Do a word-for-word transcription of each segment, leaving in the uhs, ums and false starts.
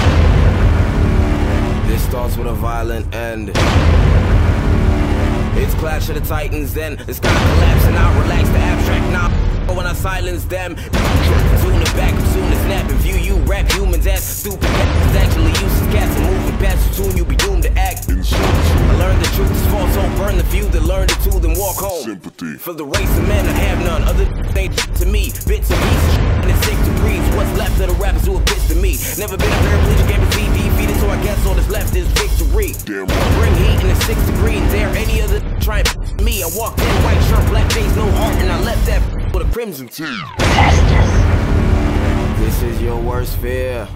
This starts with a violent end. It's Clash of the Titans, then the sky collapse and I relax the abstract now. When I silence them, soon to back, soon to snap and view you rap humans as stupid. It's actually useless cats and moving past you soon you'll be doomed to act. I learned the truth is false, so burn the few that learned it too, then walk home. Sympathy. For the race of men I have none, other they to me, bits and pieces and it's six degrees. What's left of the rappers who have pissed to me? Never been a paraplegic, can't be defeated, so I guess all that's left is victory. Damn right. Bring heat in the six degrees, dare any other try and me. I walked in, white shirt, black face, no heart, and I left that with a crimson team. This is your worst fear.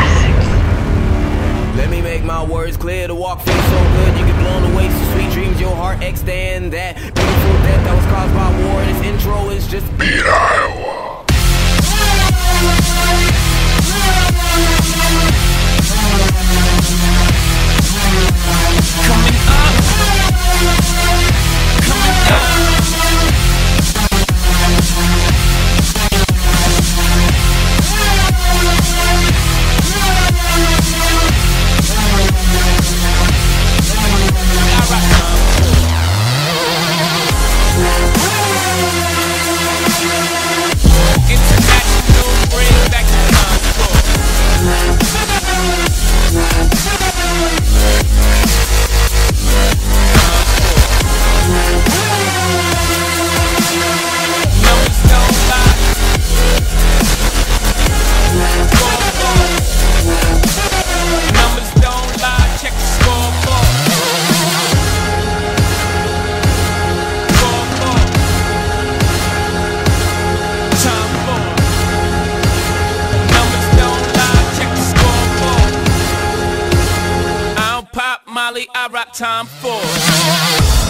Let me make my words clear. The walk feels so good, you get blown away. So sweet dreams, your heart extend. That beautiful death that was caused by war. This intro is just beat Iowa. Coming up. Coming up. I rap time for